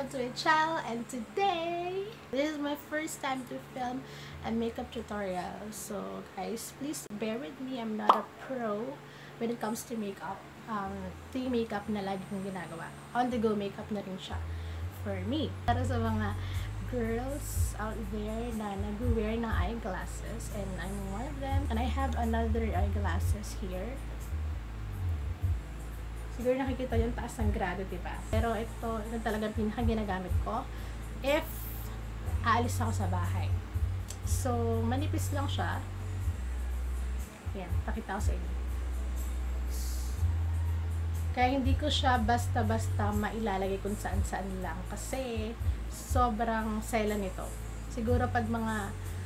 to my channel, and today this is my first time to film a makeup tutorial. So guys, please bear with me. I'm not a pro when it comes to makeup. Yung makeup na lagi kong ginagawa. On the go makeup na rin siya for me. Para sa mga girls out there na nag-wear ng eyeglasses, and I'm one of them. And I have another eyeglasses here. Siguro nakikita yung taas ng grado, diba? Pero ito talagang pinakang ginagamit ko if aalis ako sa bahay. So, manipis lang siya. Yan, pakita ko sa inyo. Kaya hindi ko siya basta-basta mailalagay kung saan-saan lang. Kasi, sobrang sela nito. Siguro pag mga,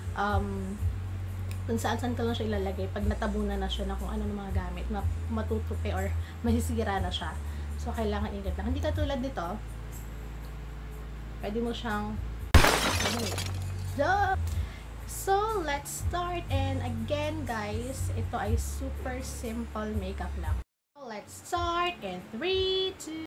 kung saan-saan ko lang siya ilalagay, pag natabunan na siya na kung ano ng mga gamit, matutupi or masisira na siya. So, kailangan ingat lang. Hindi katulad nito, pwede mo siyang, so, let's start. And again, guys, ito ay super simple makeup lang. So, let's start in 3, 2,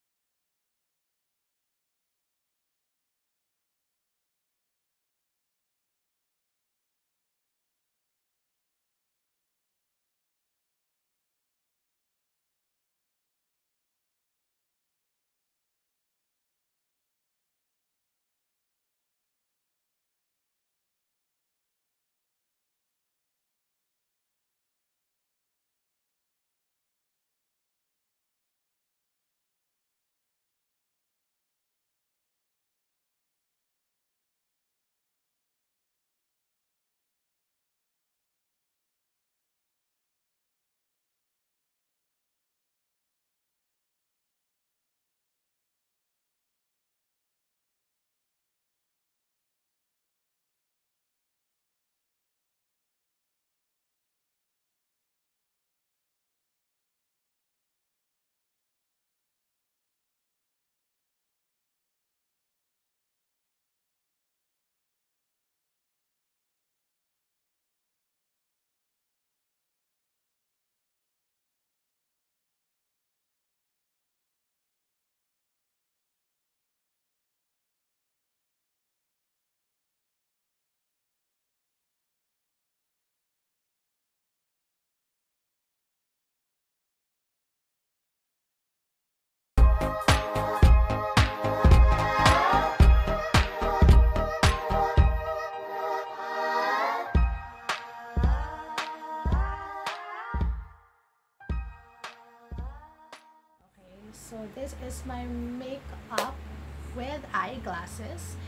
so this is my makeup with eyeglasses.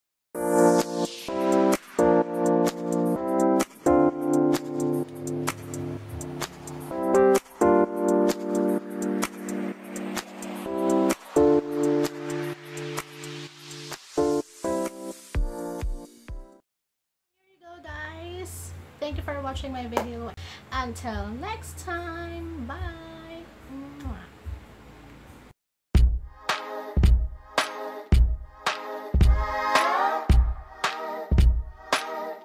Here you go, guys. Thank you for watching my video. Until next time, bye.